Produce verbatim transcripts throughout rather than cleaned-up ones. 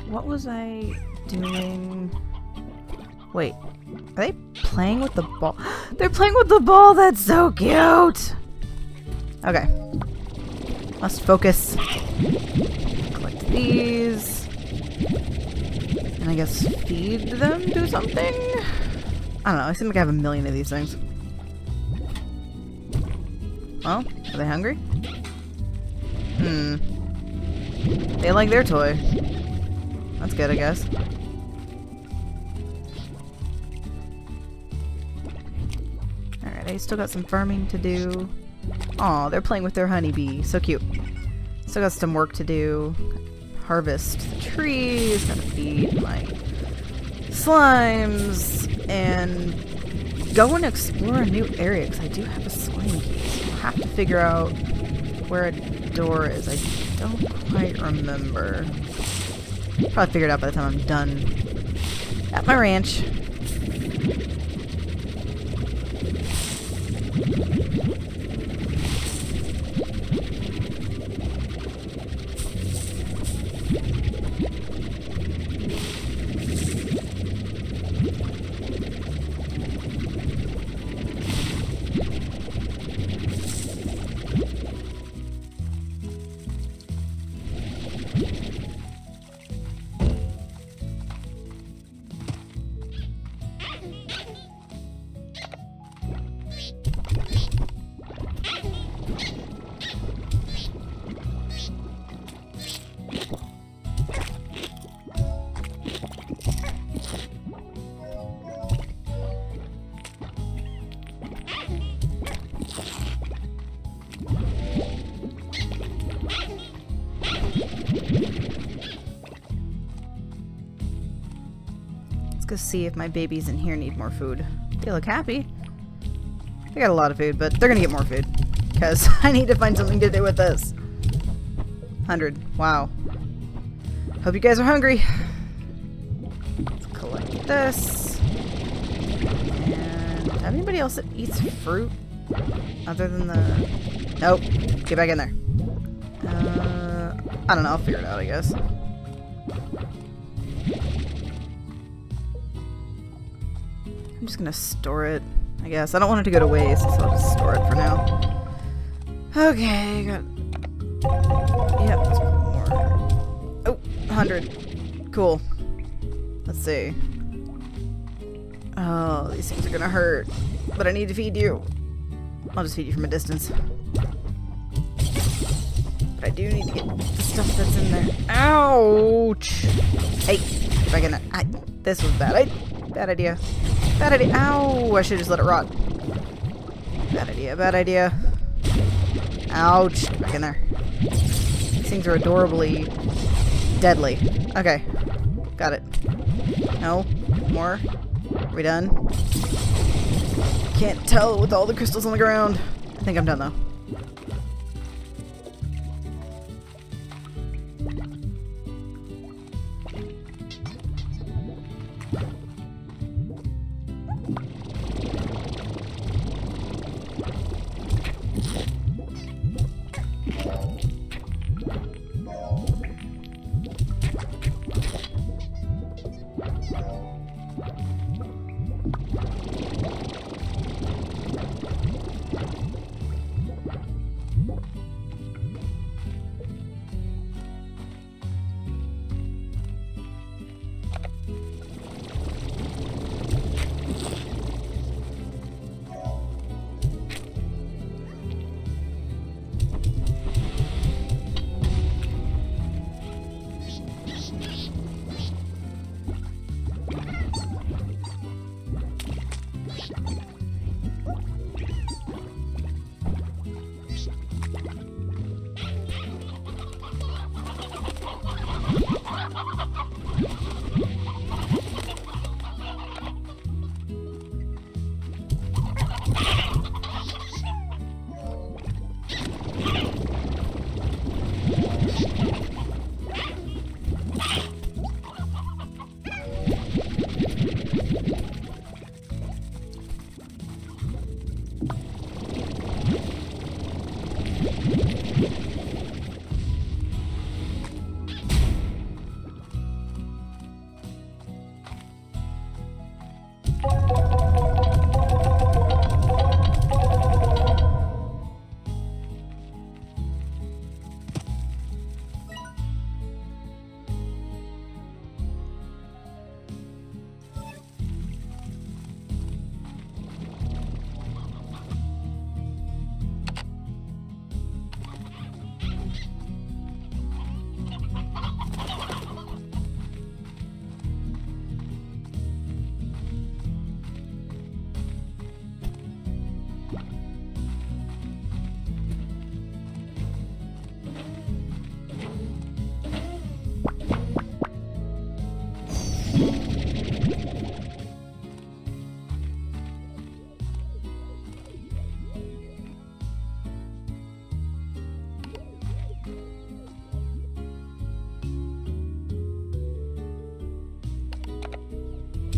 what was I doing? Wait, are they playing with the ball? They're playing with the ball! That's so cute! Okay. Must focus. Collect these. And I guess feed them, do something? I don't know, I seem like I have a million of these things. Well, are they hungry? Hmm. They like their toy. That's good, I guess. Alright, I still got some farming to do. Aw, they're playing with their honeybee. So cute. Still got some work to do. Harvest the trees, gotta feed my slimes, and go and explore a new area, because I do have a slime key. So I'll have to figure out where a door is. I don't quite remember. Probably figure it out by the time I'm done at my ranch. Go see if my babies in here need more food. They look happy. They got a lot of food, but they're gonna get more food. Because I need to find something to do with this. one hundred. Wow. Hope you guys are hungry. Let's collect this. And have anybody else that eats fruit? Other than the... Nope. Get back in there. Uh, I don't know. I'll figure it out, I guess. I'm just gonna store it, I guess. I don't want it to go to waste, so I'll just store it for now. Okay, got... Yep, let's put more. Oh, one hundred. Cool. Let's see. Oh, these things are gonna hurt. But I need to feed you. I'll just feed you from a distance. But I do need to get the stuff that's in there. Ouch! Hey, get back in there. I, this was bad. I, bad idea. Bad idea. Ow! I should just let it rot. Bad idea. Bad idea. Ouch. Get back in there. These things are adorably deadly. Okay. Got it. No. More. Are we done? Can't tell with all the crystals on the ground. I think I'm done though.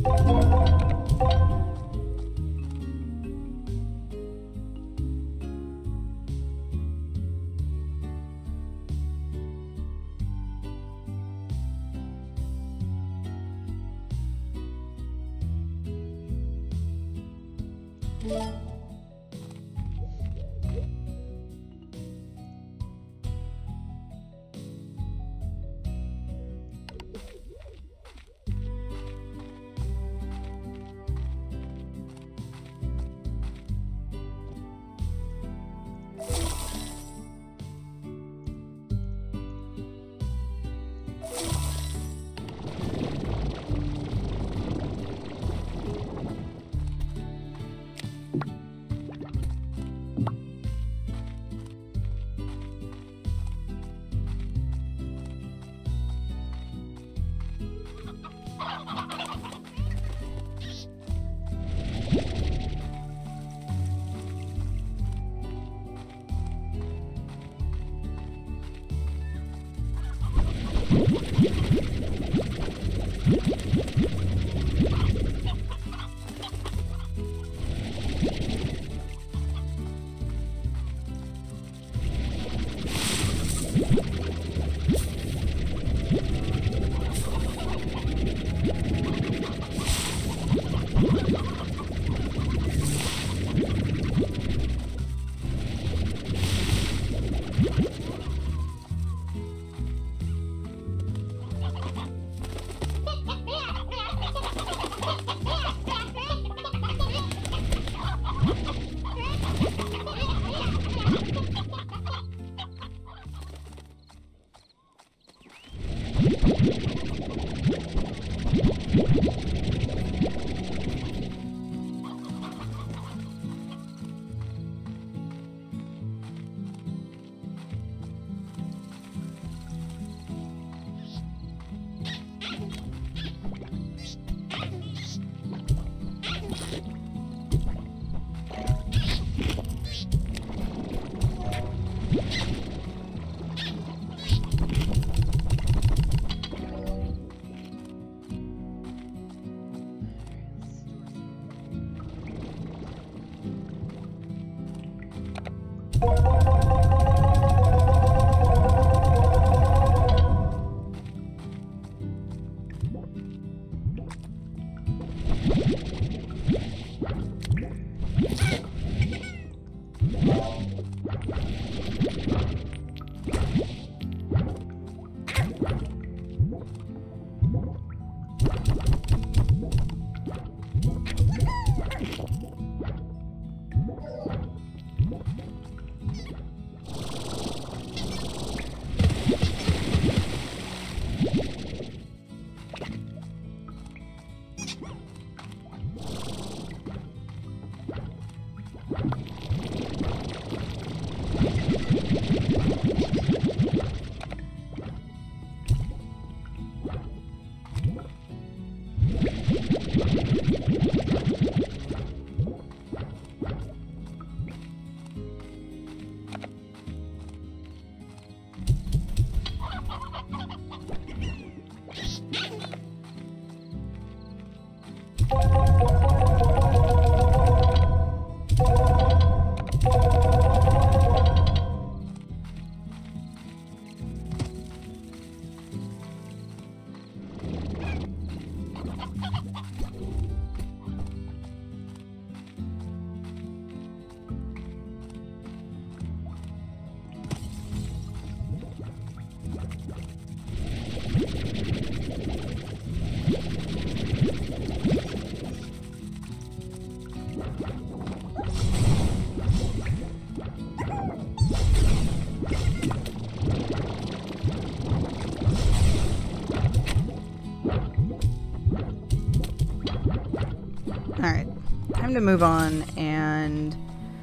Time to move on and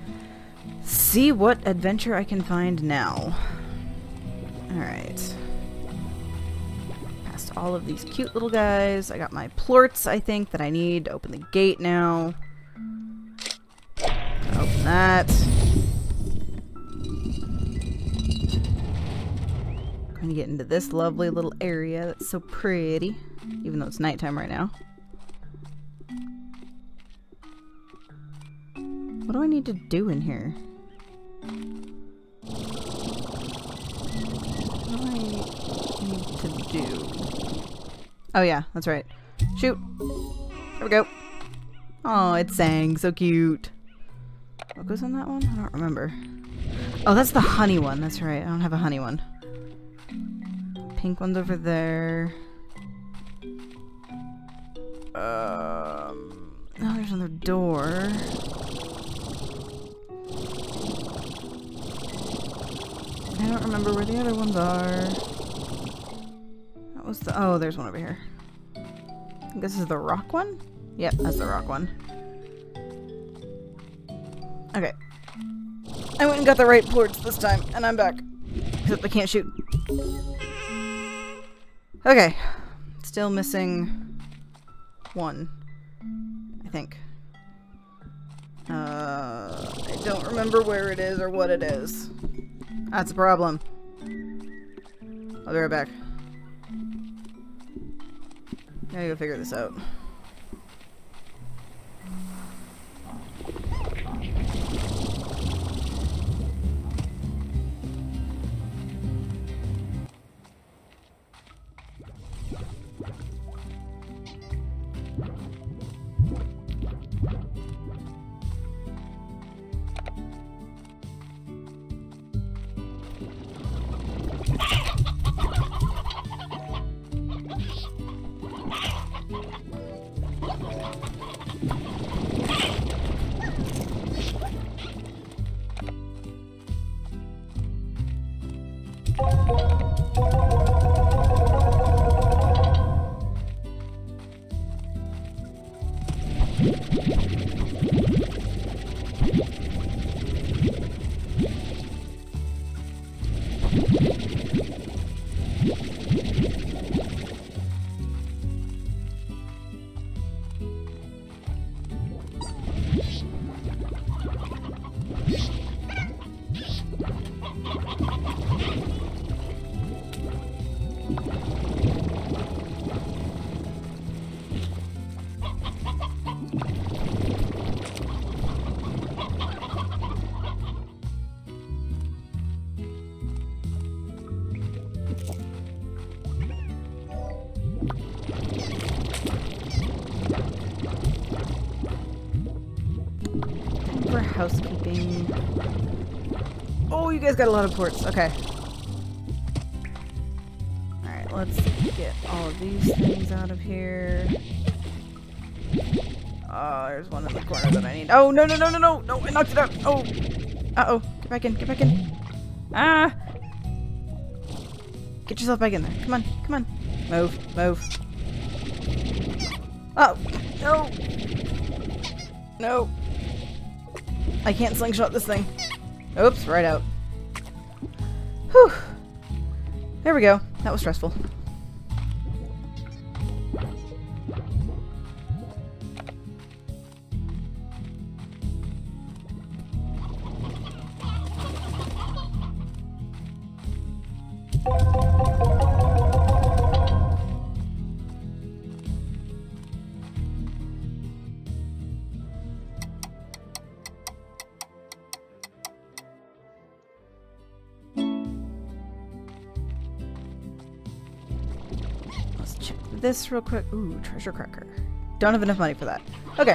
see what adventure I can find now. Alright. Past all of these cute little guys. I got my plorts, I think, that I need to open the gate now. Open that. Going to get into this lovely little area that's so pretty, even though it's nighttime right now. What do I need to do in here? What do I need to do? Oh yeah, that's right. Shoot! There we go. Oh, it sang. So cute. What goes on that one? I don't remember. Oh, that's the honey one. That's right. I don't have a honey one. Pink one's over there. Um... Oh, there's another door. I don't remember where the other ones are. That was the... Oh, there's one over here. I think this is the rock one? Yep, that's the rock one. Okay. I went and got the right ports this time, and I'm back. Except I can't shoot. Okay. Still missing one. I think. Uh, I don't remember where it is or what it is. That's a problem. I'll be right back. Gotta go figure this out. Housekeeping. Oh, you guys got a lot of ports. Okay. Alright, let's get all of these things out of here. Oh, there's one in the corner that I need. Oh, no, no, no, no, no! No, I knocked it out! Oh! Uh-oh. Get back in, get back in. Ah! Get yourself back in there. Come on, come on. Move, move. Oh! No! No! I can't slingshot this thing. Oops, right out. Whew. There we go. That was stressful. This real quick. Ooh, treasure cracker. Don't have enough money for that. Okay.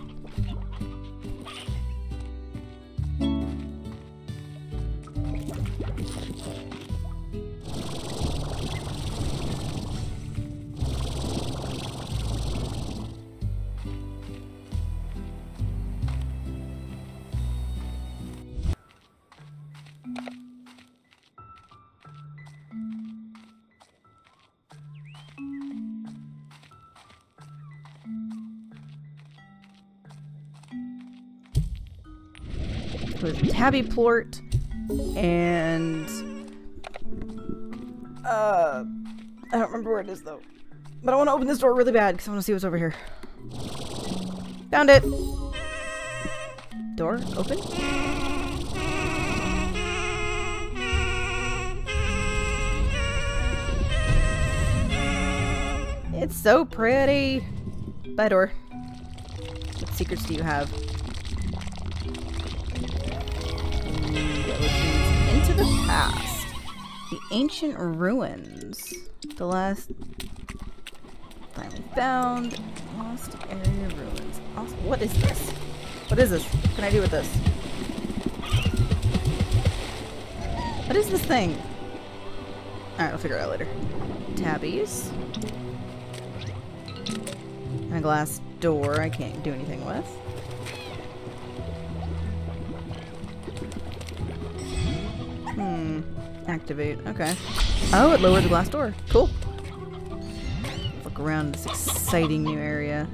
With tabby plort and uh I don't remember where it is though, but I want to open this door really bad because I want to see what's over here. Found it. Door open. It's so pretty. Bye, door. What secrets do you have? which means into the past. The ancient ruins. The last time we found lost area ruins. Also, what is this? What is this? What can I do with this? What is this thing? Alright, I'll figure it out later. Tabbies. And a glass door I can't do anything with. Hmm. Activate. Okay. Oh, it lowered the glass door. Cool. Look around this exciting new area.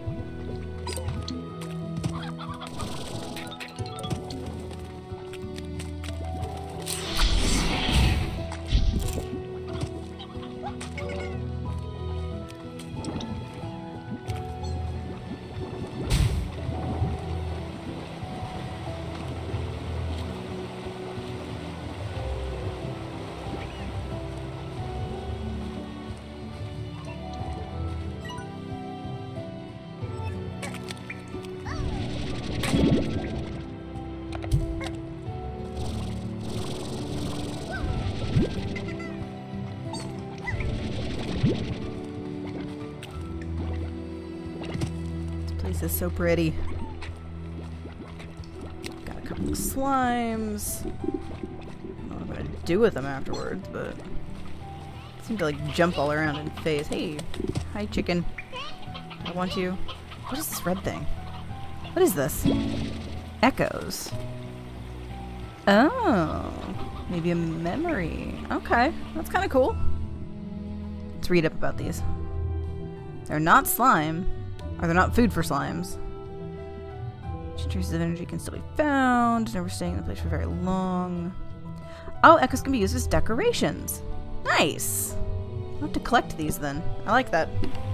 This is so pretty. Got a couple of slimes. I don't know what I'm gonna do with them afterwards, but they seem to like jump all around in phase. Hey, hi chicken. I want you. What is this red thing? What is this? Echoes. Oh, maybe a memory. Okay, that's kind of cool. Let's read up about these. They're not slime. Or they're not food for slimes. Traces of energy can still be found. Never staying in the place for very long. Oh, echoes can be used as decorations. Nice. I'll have to collect these then. I like that.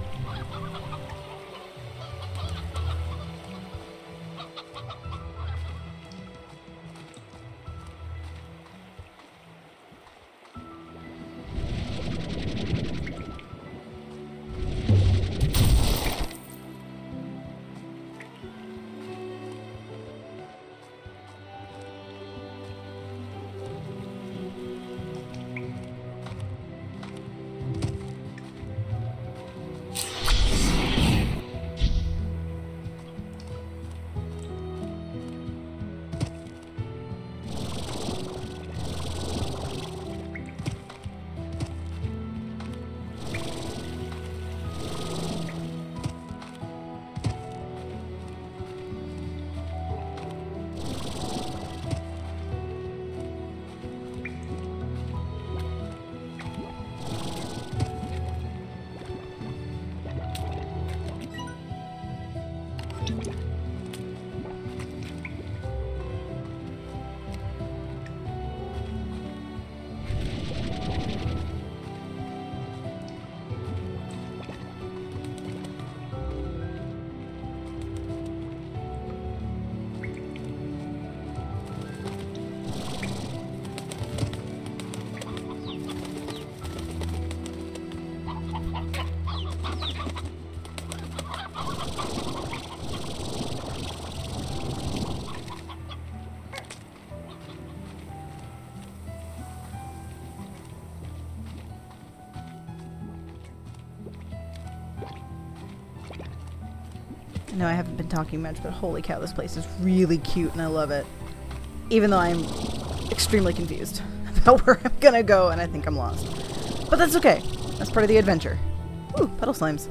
No, I haven't been talking much, but holy cow, this place is really cute and I love it. Even though I'm extremely confused about where I'm gonna go and I think I'm lost. But that's okay. That's part of the adventure. Ooh, petal slimes.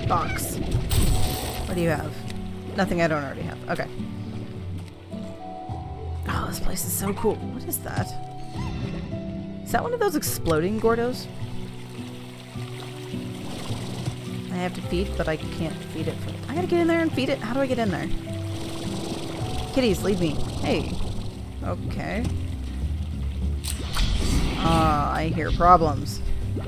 box. What do you have? Nothing I don't already have. Okay. Oh, this place is so cool. What is that? Is that one of those exploding Gordos? I have to feed, but I can't feed it. For I gotta get in there and feed it? How do I get in there? Kitties, leave me. Hey. Okay. Ah, uh, I hear problems.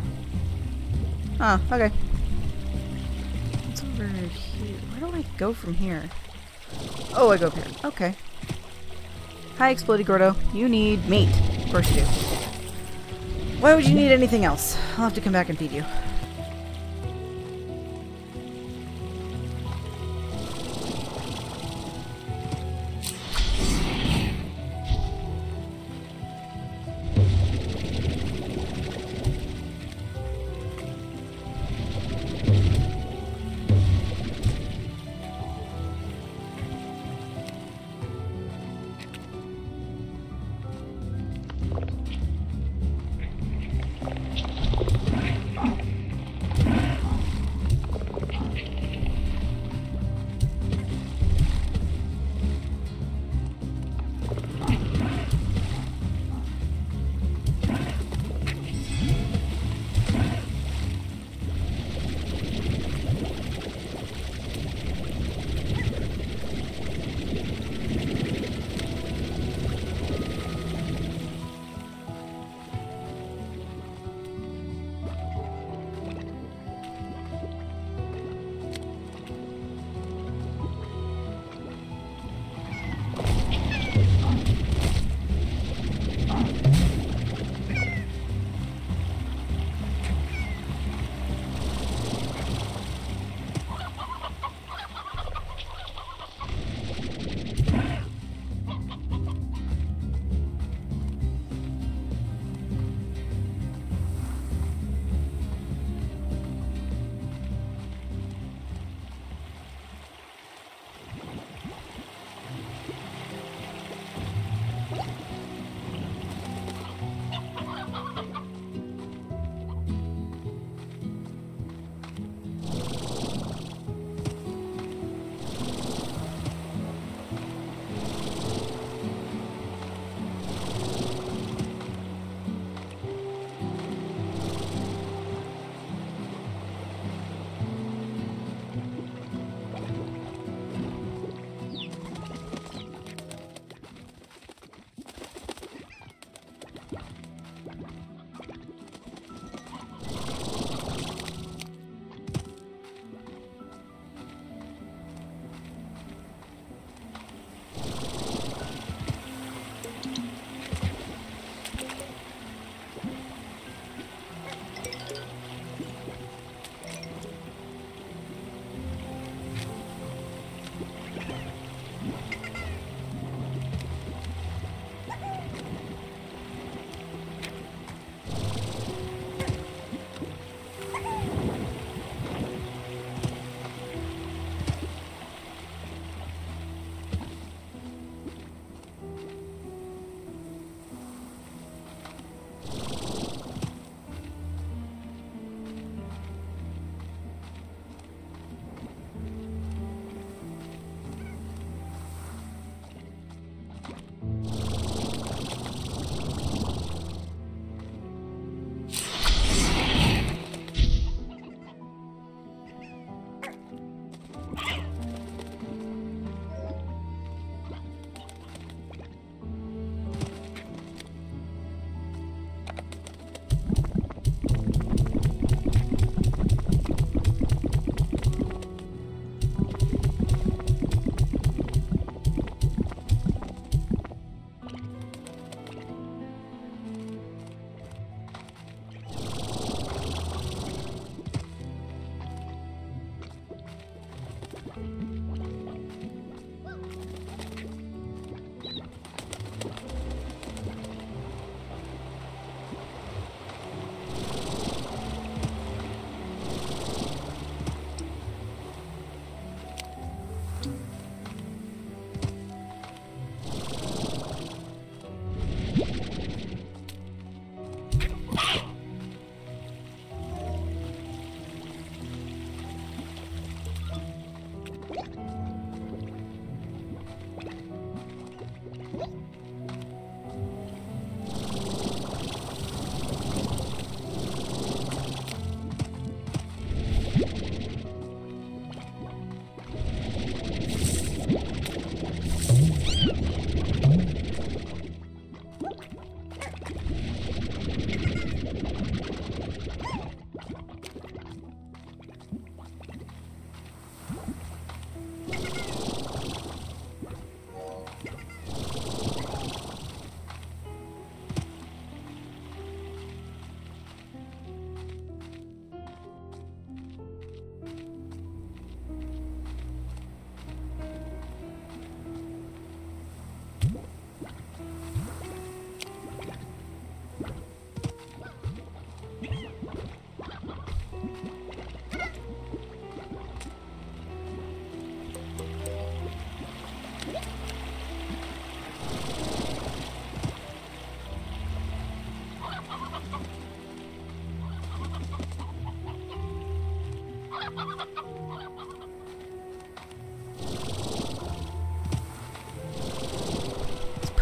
Ah, okay. What's over here? Where do I go from here? Oh, I go up here. Okay. Hi, Explodey Gordo. You need meat. Of course you do. Why would you need anything else? I'll have to come back and feed you.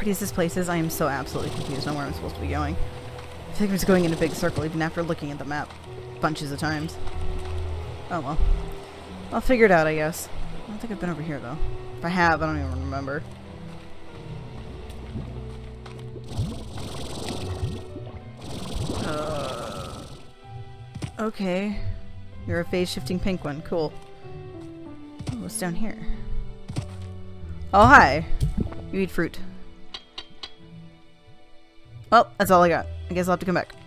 pieces places, I am so absolutely confused on where I'm supposed to be going. I think I'm just going in a big circle even after looking at the map bunches of times. Oh well. I'll figure it out, I guess. I don't think I've been over here, though. If I have, I don't even remember. Uh, okay. You're a phase-shifting pink one. Cool. Oh, what's down here? Oh, hi. You eat fruit. Well, that's all I got. I guess I'll have to come back.